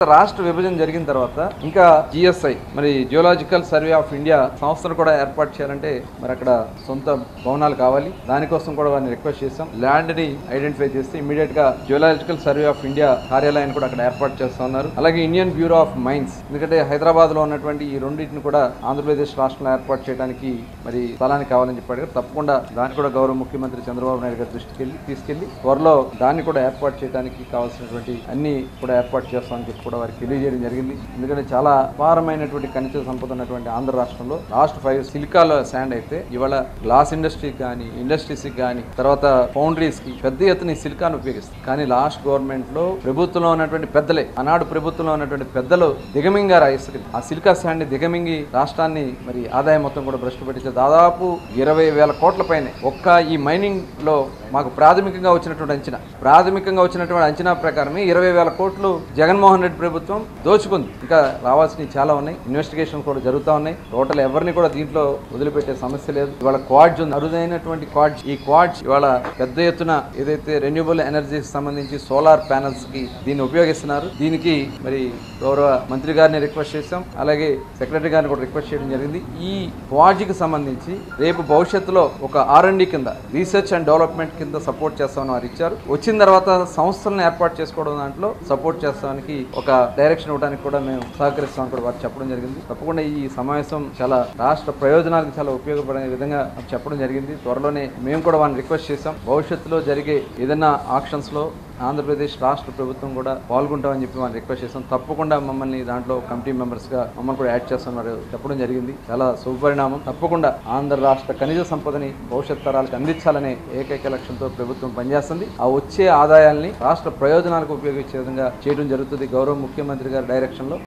రాష్ట్ర విభజన జరిగిన తర్వాత ఇంకా జిఎస్ఐ మరి జియోలాజికల్ సర్వే ఆఫ్ ఇండియా సంస్థను కూడా ఏర్పాటు చేయాలంటే మరి అక్కడ సొంత భవనాలు కావాలి. దానికోసం కూడా వారిని రిక్వెస్ట్ చేశాం. ల్యాండ్ ని ఐడెంటిఫై చేస్తే ఇమీడియట్ గా జియోలాజికల్ సర్వే ఆఫ్ ఇండియా కార్యాలయాన్ని కూడా అక్కడ ఏర్పాటు చేస్తా ఉన్నారు. అలాగే ఇండియన్ బ్యూరో ఆఫ్ మైన్స్, ఎందుకంటే హైదరాబాద్ లో ఉన్నటువంటి ఈ రెండింటిని కూడా ఆంధ్రప్రదేశ్ రాష్ట్రంలో ఏర్పాటు చేయడానికి మరి స్థలాన్ని కావాలని చెప్పాడు. తప్పకుండా దాన్ని కూడా గౌరవ ముఖ్యమంత్రి చంద్రబాబు నాయుడు గారి దృష్టికి తీసుకెళ్లి త్వరలో దాన్ని కూడా ఏర్పాటు చేయడానికి కావాల్సినటువంటి అన్ని కూడా ఏర్పాటు చేస్తామని చెప్పి కూడా వారికి తెలియజేయడం జరిగింది. ఎందుకంటే చాలా అపారమైనటువంటి ఖనిజ సంపద ఉన్నటువంటి ఆంధ్ర రాష్ట్రంలో లాస్ట్ 5 సిలికాలో శాండ్ అయితే ఇవాళ గ్లాస్ ఇండస్ట్రీకి కానీ ఇండస్ట్రీస్కి కానీ తర్వాత ఫౌండరీస్ కి పెద్ద ఎత్తున సిలికాను ఉపయోగిస్తుంది. కానీ లాస్ట్ గవర్నమెంట్ లో ప్రభుత్వంలో ఉన్నటువంటి పెద్దలే, ఆనాడు ప్రభుత్వంలో ఉన్నటువంటి పెద్దలు దిగమింగారు ఆ సిలికా శాండ్ ని దిగమింగి రాష్ట్రాన్ని మరి ఆదాయం మొత్తం కూడా భ్రష్టు పట్టించారు. దాదాపు 20,000 కోట్ల పైనే ఒక్క ఈ మైనింగ్ లో మాకు ప్రాథమికంగా వచ్చినటువంటి అంచనా ప్రకారమే 20,000 కోట్లు జగన్మోహన్ రెడ్డి ప్రభుత్వం దోచుకుంది. ఇంకా రావాల్సినవి చాలా ఉన్నాయి. ఇన్వెస్టిగేషన్ కూడా జరుగుతూ ఉన్నాయి. టోటల్ ఎవరిని కూడా దీంట్లో వదిలిపెట్టే సమస్య లేదు. ఇవాళ క్వాడ్జ్ ఉంది, అరుదైనటువంటి క్వాడ్జ్. ఈ క్వాడ్జ్ ఇవాళ పెద్ద ఎత్తున ఏదైతే రెన్యూబుల్ ఎనర్జీకి సంబంధించి సోలార్ ప్యానల్స్ కి దీన్ని ఉపయోగిస్తున్నారు. దీనికి మరి గౌరవ మంత్రి గారిని రిక్వెస్ట్ చేశాం, అలాగే సెక్రటరీ గారిని కూడా రిక్వెస్ట్ చేయడం జరిగింది. ఈ క్వాడ్జ్ కి సంబంధించి రేపు భవిష్యత్తులో ఒక R&D కింద రీసెర్చ్ అండ్ డెవలప్మెంట్ కింద సపోర్ట్ చేస్తామని వారు ఇచ్చారు. వచ్చిన తర్వాత సంస్థలను ఏర్పాటు చేసుకోవడం దాంట్లో సపోర్ట్ చేస్తానికి ఒక డైరెక్షన్ ఇవ్వడానికి కూడా మేము సహకరిస్తామని కూడా వారు చెప్పడం జరిగింది. తప్పకుండా ఈ సమావేశం చాలా రాష్ట్ర ప్రయోజనాలకు చాలా ఉపయోగపడే విధంగా చెప్పడం జరిగింది. త్వరలోనే మేము కూడా వారిని రిక్వెస్ట్ చేశాం. భవిష్యత్తులో జరిగే ఏదైనా ఆక్షన్స్ లో ఆంధ్రప్రదేశ్ రాష్ట్ర ప్రభుత్వం కూడా పాల్గొంటామని చెప్పి మనం రిక్వెస్ట్ చేస్తాం. తప్పకుండా మమ్మల్ని దాంట్లో కమిటీ మెంబర్స్ గా మమ్మల్ని కూడా యాడ్ చేస్తున్నారు చెప్పడం జరిగింది. చాలా శుభపరిణామం. తప్పకుండా ఆంధ్ర రాష్ట్ర ఖనిజ సంపదని భవిష్యత్ తరాలకు అందించాలనే ఏకైక లక్ష్యంతో ప్రభుత్వం పనిచేస్తుంది. ఆ వచ్చే ఆదాయాల్ని రాష్ట్ర ప్రయోజనాలకు ఉపయోగించే విధంగా చేయడం జరుగుతుంది గౌరవ ముఖ్యమంత్రి గారి డైరెక్షన్ లో.